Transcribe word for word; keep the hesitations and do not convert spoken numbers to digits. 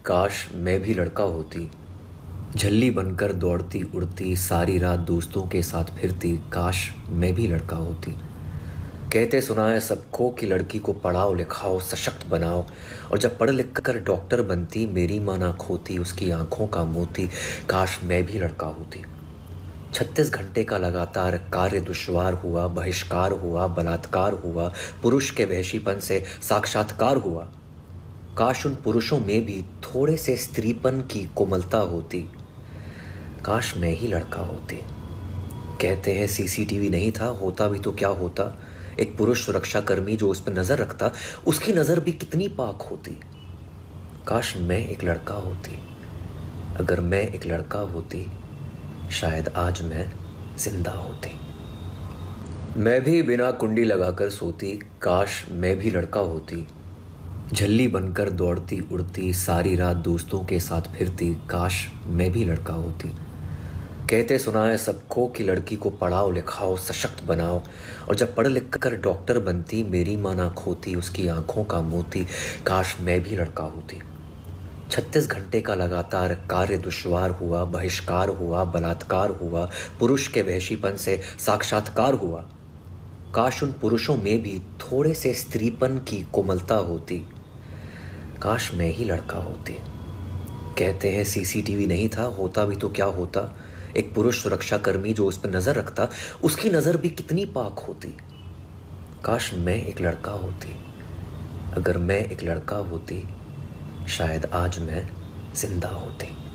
काश मैं भी लड़का होती। झल्ली बनकर दौड़ती उड़ती सारी रात दोस्तों के साथ फिरती। काश मैं भी लड़का होती। कहते सुना है सबको कि लड़की को पढ़ाओ लिखाओ सशक्त बनाओ, और जब पढ़ लिख कर डॉक्टर बनती मेरी माँ ना खोती उसकी आंखों का मोती। काश मैं भी लड़का होती। छत्तीस घंटे का लगातार कार्य दुश्वार हुआ, बहिष्कार हुआ, बलात्कार हुआ, पुरुष के वहशीपन से साक्षात्कार हुआ। काश उन पुरुषों में भी थोड़े से स्त्रीपन की कोमलता होती। काश मैं ही लड़का होती। कहते हैं सीसीटीवी नहीं था, होता भी तो क्या होता। एक पुरुष सुरक्षाकर्मी जो उस पर नजर रखता, उसकी नजर भी कितनी पाक होती। काश मैं एक लड़का होती। अगर मैं एक लड़का होती शायद आज मैं जिंदा होती। मैं भी बिना कुंडी लगाकर सोती। काश मैं भी लड़का होती। झल्ली बनकर दौड़ती उड़ती सारी रात दोस्तों के साथ फिरती। काश मैं भी लड़का होती। कहते सुना है सबको कि लड़की को पढ़ाओ लिखाओ सशक्त बनाओ, और जब पढ़ लिख कर डॉक्टर बनती मेरी माँ ना खोती उसकी आंखों का मोती। काश मैं भी लड़का होती। छत्तीस घंटे का लगातार कार्य दुश्वार हुआ, बहिष्कार हुआ, बलात्कार हुआ, पुरुष के वहशीपन से साक्षात्कार हुआ। काश उन पुरुषों में भी थोड़े से स्त्रीपन की कोमलता होती। काश मैं ही लड़का होती। कहते हैं सीसीटीवी नहीं था, होता भी तो क्या होता। एक पुरुष सुरक्षाकर्मी जो उस पर नजर रखता, उसकी नजर भी कितनी पाक होती। काश मैं एक लड़का होती। अगर मैं एक लड़का होती शायद आज मैं जिंदा होती।